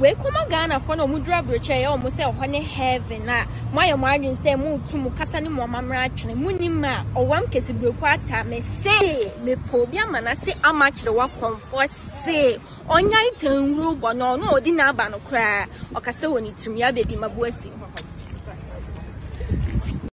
we come Ghana for no mudra broche almost say honey heaven na my margin say mu to mu kasa ni mo mamra chene munima o wam kesi brekwata me say me pobia manase amachire wa comfort say onya itanru bo no odi na aba no kra o kasa woni tumi Yaa Baby mabuasi